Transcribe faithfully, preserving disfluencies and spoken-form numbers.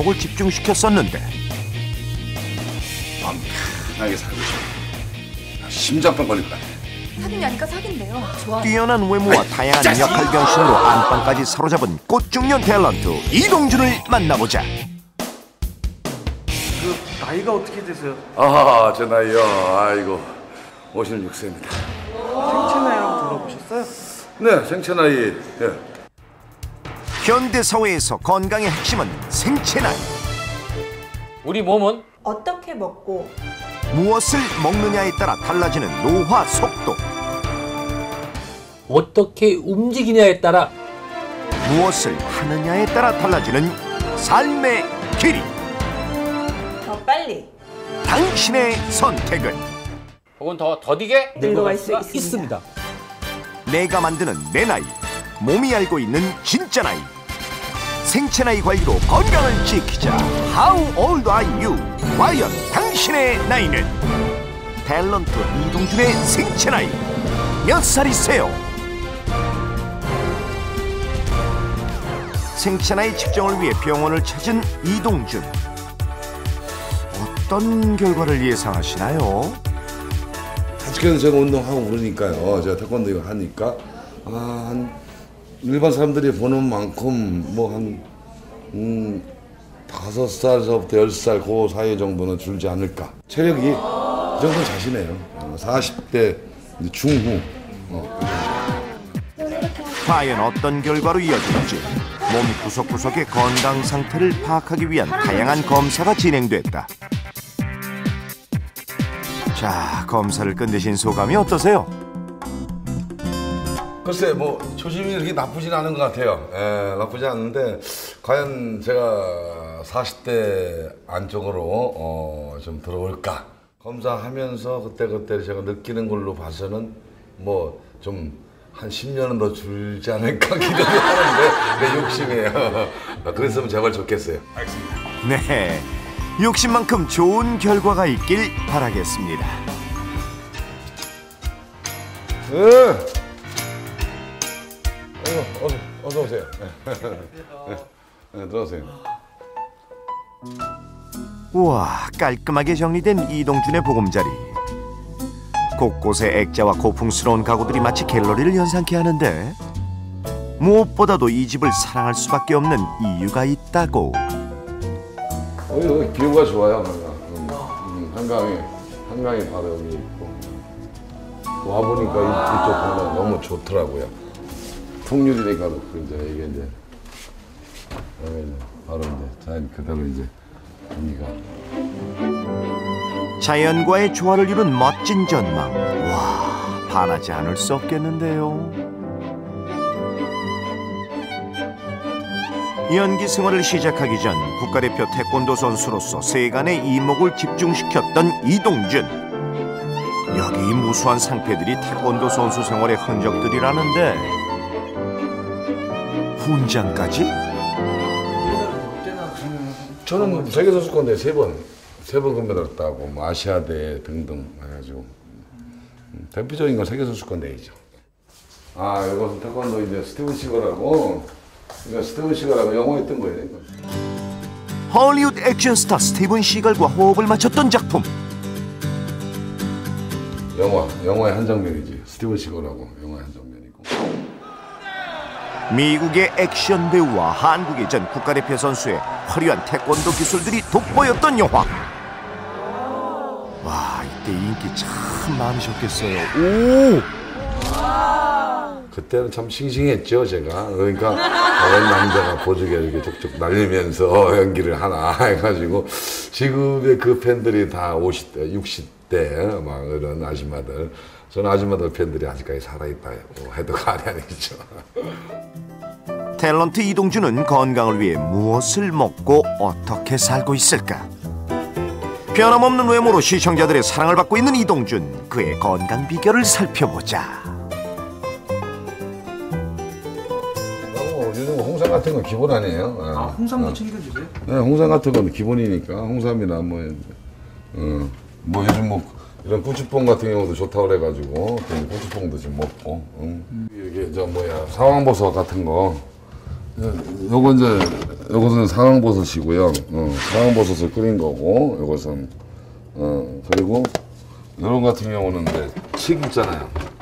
이목을 집중시켰었는데 마음 편하게 살고 싶어. 심장병 걸릴 것 같아. 사귀냐니까 사귄대요. 좋아. 뛰어난 외모와 다양한 역할 변신으로 안방까지 사로잡은 꽃중년 탤런트 이동준을 만나보자. 그 나이가 어떻게 되세요? 아, 제 나이요. 아이고, 오십육 세입니다. 생체 나이라고 들어보셨어요? 네, 생체 나이. 예. 현대 사회에서 건강의 핵심은 생체 나이. 우리 몸은 어떻게 먹고 무엇을 먹느냐에 따라 달라지는 노화 속도. 어떻게 움직이냐에 따라 무엇을 하느냐에 따라 달라지는 삶의 길이. 더 빨리 당신의 선택은 혹은 더 더디게 늙어갈 수 수가 있습니다. 있습니다. 내가 만드는 내 나이, 몸이 알고 있는 진짜 나이. 생체 나이 관리로 건강을 지키자. How old are you? 과연 당신의 나이는? 탤런트 이동준의 생체 나이 몇 살이세요? 생체 나이 측정을 위해 병원을 찾은 이동준. 어떤 결과를 예상하시나요? 솔직히 제가 운동하고 그러니까요. 제가 태권도 이거 하니까 아, 한 일반 사람들이 보는 만큼 뭐 한 음, 다섯 살서부터 열 살 그 사이 정도는 줄지 않을까. 체력이 이 정도는 자신해요. 사십 대 중후. 어. 과연 어떤 결과로 이어질지 몸 구석구석의 건강 상태를 파악하기 위한 다양한 검사가 진행됐다. 자, 검사를 끝내신 소감이 어떠세요? 글쎄 뭐 초심이 그렇게 나쁘진 않은 것 같아요. 에, 나쁘지 않은데 과연 제가 사십 대 안쪽으로 어, 좀 들어올까 검사하면서 그때그때 제가 느끼는 걸로 봐서는 뭐 좀 한 십 년은 더 줄지 않을까 기대를 하는데 내 욕심이에요. 그랬으면 제발 좋겠어요. 알겠습니다. 네, 욕심만큼 좋은 결과가 있길 바라겠습니다. 네. 어서, 어서, 어서 오세요. 네, 네, 들어오세요. 우와, 깔끔하게 정리된 이동준의 보금자리. 곳곳에 액자와 고풍스러운 가구들이 마치 갤러리를 연상케 하는데 무엇보다도 이 집을 사랑할 수밖에 없는 이유가 있다고. 여기, 여기 뷰가 좋아요. 음, 음, 한강이 한강이 바로 여기 있고 와 보니까 이쪽 보면 너무 좋더라고요. 풍률이니까 그 이제 이게 이제 여기 이제 바로 이제 자연 그대로 이제 분위기가. 자연과의 조화를 이룬 멋진 전망. 와, 반하지 않을 수 없겠는데요. 연기 생활을 시작하기 전 국가대표 태권도 선수로서 세간의 이목을 집중시켰던 이동준. 여기 무수한 상패들이 태권도 선수 생활의 흔적들이라는데 훈장까지? 저는 세계 선수권대 세 번, 세 번 금메달 따고 뭐 아시아대 등등 해가지고 음, 대표적인 건 세계 선수권대이죠. 아, 이것은 태권도 이제 스티븐 시거라고, 그러니까 스티븐 시거라고 영어 했던 거예요. 이거. 헐리우드 액션 스타 스티븐 시걸과 호흡을 맞췄던 작품. 영화, 영화의 한 장면이지. 스티븐 시거라고 영화의 한 장면이고. 미국의 액션 배우와 한국의 전 국가대표 선수의 화려한 태권도 기술들이 돋보였던 영화. 와, 이때 인기 참 많으셨겠어요. 오! 그때는 참 싱싱했죠, 제가. 그러니까 어린 남자가 보조개 이렇게 툭툭 날리면서 연기를 하나 해가지고 지금의 그 팬들이 다 오십 대, 육십 대 막 이런 아줌마들. 저는 아줌마들 팬들이 아직까지 살아있다 해도 과언이 아니죠. 탤런트 이동준은 건강을 위해 무엇을 먹고 어떻게 살고 있을까? 변함없는 외모로 시청자들의 사랑을 받고 있는 이동준. 그의 건강 비결을 살펴보자. 어, 요즘 홍삼 같은 건 기본 아니에요? 아, 홍삼도 어. 챙겨주세요? 네, 홍삼 같은 건 기본이니까 홍삼이나 뭐, 어, 뭐 요즘 뭐 이런 고추뽕 같은 경우도 좋다고 그래가지고 고추뽕도 좀 먹고, 응. 음. 이게 저 뭐야 상황버섯 같은 거 요거 이제 요것은 상황버섯이고요. 어, 상황버섯을 끓인 거고 요것은 어 그리고 요런 같은 경우는 이제 칡 있잖아요.